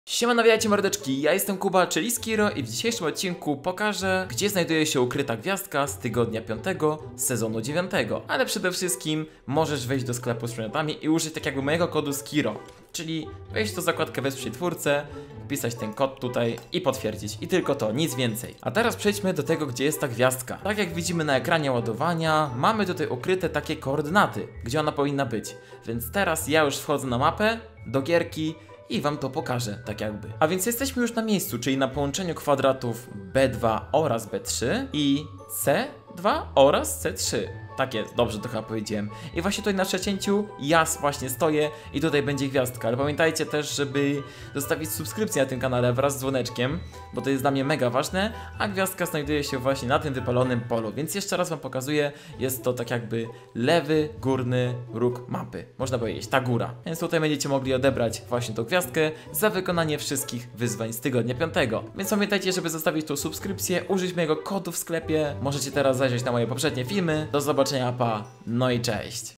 Siema, witajcie mordeczki, ja jestem Kuba, czyli Skiro i w dzisiejszym odcinku pokażę, gdzie znajduje się ukryta gwiazdka z tygodnia 5 sezonu 9. Ale przede wszystkim możesz wejść do sklepu z przedmiotami i użyć tak jakby mojego kodu Skiro. Czyli wejść do zakładkę wesprzyj twórcę, wpisać ten kod tutaj i potwierdzić. I tylko to, nic więcej. A teraz przejdźmy do tego, gdzie jest ta gwiazdka. Tak jak widzimy na ekranie ładowania, mamy tutaj ukryte takie koordynaty, gdzie ona powinna być. Więc teraz ja już wchodzę na mapę, do gierki i wam to pokażę, tak jakby. A więc jesteśmy już na miejscu, czyli na połączeniu kwadratów B2 oraz B3 i C2 oraz C3. Tak jest, dobrze to chyba powiedziałem. I właśnie tutaj na przecięciu ja właśnie stoję i tutaj będzie gwiazdka. Ale pamiętajcie też, żeby zostawić subskrypcję na tym kanale wraz z dzwoneczkiem, bo to jest dla mnie mega ważne, a gwiazdka znajduje się właśnie na tym wypalonym polu. Więc jeszcze raz wam pokazuję, jest to tak jakby lewy, górny róg mapy. Można powiedzieć, ta góra. Więc tutaj będziecie mogli odebrać właśnie tą gwiazdkę za wykonanie wszystkich wyzwań z tygodnia 5. Więc pamiętajcie, żeby zostawić tą subskrypcję, użyć mojego kodu w sklepie. Możecie teraz zajrzeć na moje poprzednie filmy. Do zobaczenia, pa, no i cześć.